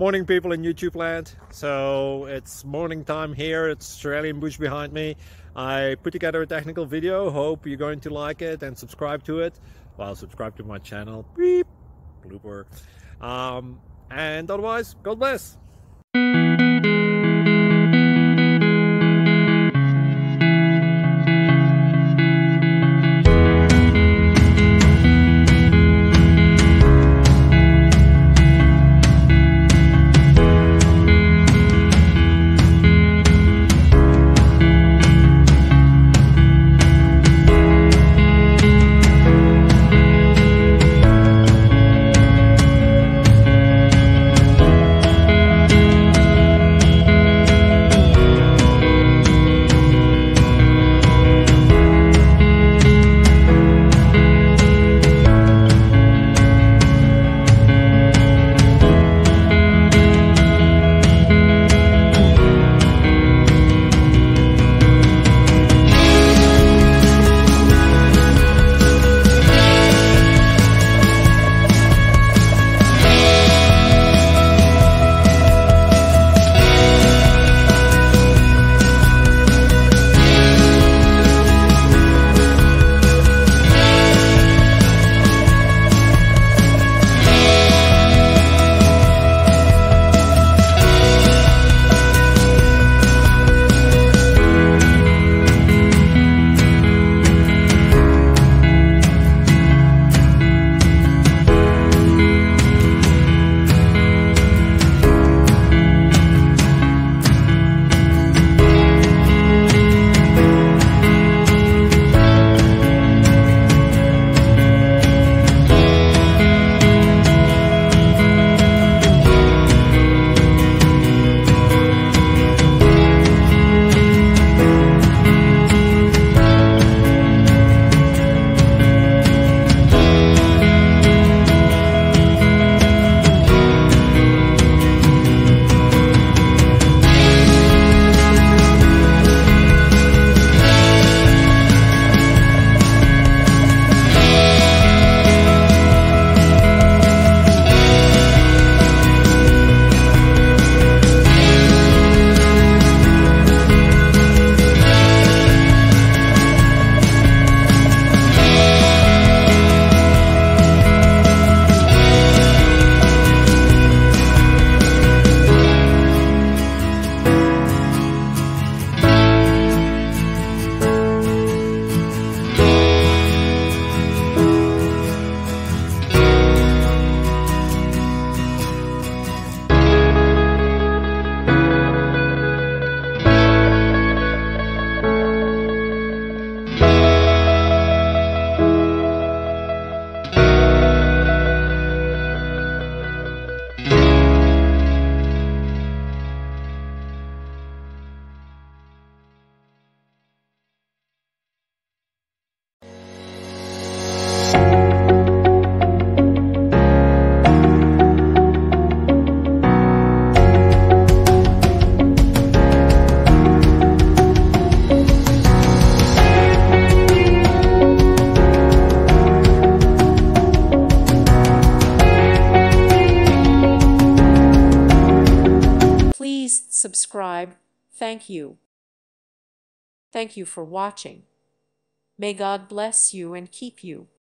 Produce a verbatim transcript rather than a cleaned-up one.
Morning, people in YouTube land. So it's morning time here. It's Australian bush behind me. I put together a technical video. Hope you're going to like it and subscribe to it. Well, subscribe to my channel. Beep. Blooper. Um, and otherwise, God bless. Subscribe. Thank you. Thank you for watching. May God bless you and keep you.